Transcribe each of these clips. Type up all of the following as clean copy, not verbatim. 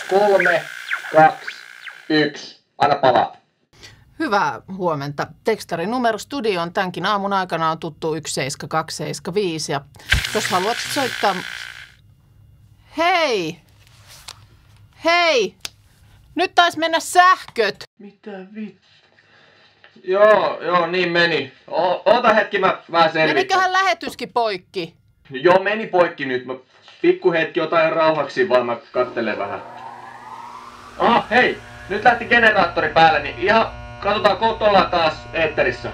3, 2, 1. Anna palaa. Hyvää huomenta. Tekstarin numero studioon tämänkin aamun aikana on tuttu 17275. Ja jos haluat soittaa... Hei! Hei! Nyt taisi mennä sähköt! Mitä vittu? Joo, niin meni. Oota hetki, mä selvitän. Meniköhän lähetyskin poikki? Joo, meni poikki nyt. Mä pikku hetki otan rauhaksi, vaan mä kattelen vähän. Hei! Nyt lähti generaattori päälle, niin ihan katsotaan, kohta ollaan taas eetterissä.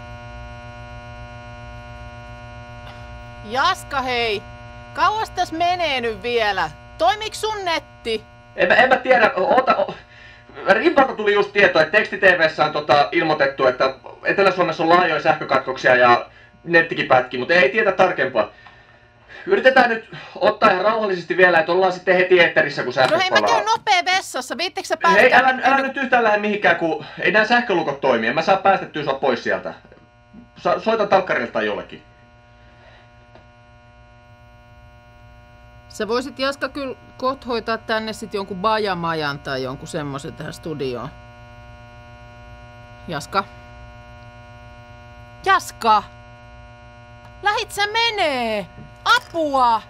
Jaska, hei! Kauas tässä menee nyt vielä? Toimiks sun netti? En mä tiedä, Rimpalta tuli just tieto, että teksti-tv:ssä on ilmoitettu, että Etelä-Suomessa on laajoja sähkökatkoksia ja nettikin pätkii, mutta ei tiedä tarkempaa. Yritetään nyt ottaa ihan rauhallisesti vielä, että ollaan sitten heti eetterissä, kun sähköt palaa. No hei, mä käyn nopea vessassa, viittekö sä päästä? Hei, älä nyt yhtään lähde mihinkään, kun ei nämä sähkölukot toimi. En mä saa päästettyä sua pois sieltä. Soita talkkarilta tai jollekin. Sä voisit, Jaska, kyllä kohta hoitaa tänne sit jonkun bajamajan tai jonkun semmoisen tähän studioon. Jaska? Jaska! Lähit sä menee! Apua!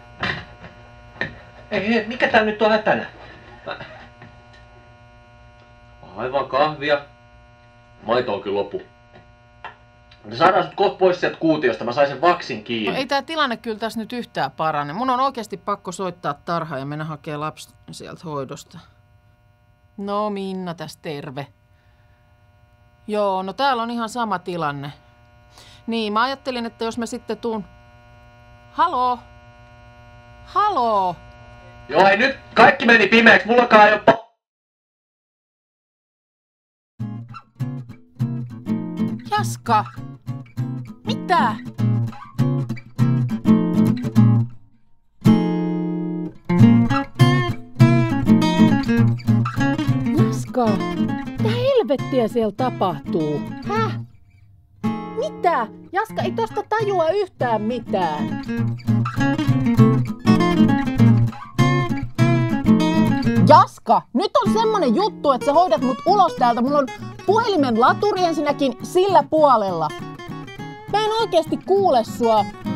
Ei, mikä tää nyt on hätänä? Aivan kahvia. Maito on kyllä loppu. Saadaan sut kohta pois sieltä kuutiosta, mä sain sen vaksin kiinni. No ei tää tilanne kyllä tässä nyt yhtään parane. Mun on oikeasti pakko soittaa tarhaan ja mennä hakee lapsi sieltä hoidosta. No Minna tässä terve. Joo, no täällä on ihan sama tilanne. Niin, mä ajattelin, että jos mä sitten tuun... Haloo? Haloo? Joo, ei nyt kaikki meni pimeäksi, mullakaan ei oo... Jaska! Mitä? Jaska! Mitä helvettiä siellä tapahtuu? Häh? Mitä? Jaska, ei tosta tajua yhtään mitään. Jaska, nyt on semmonen juttu, että sä hoidat mut ulos täältä. Mulla on puhelimen laturi ensinnäkin sillä puolella. Mä en oikeesti kuule sua.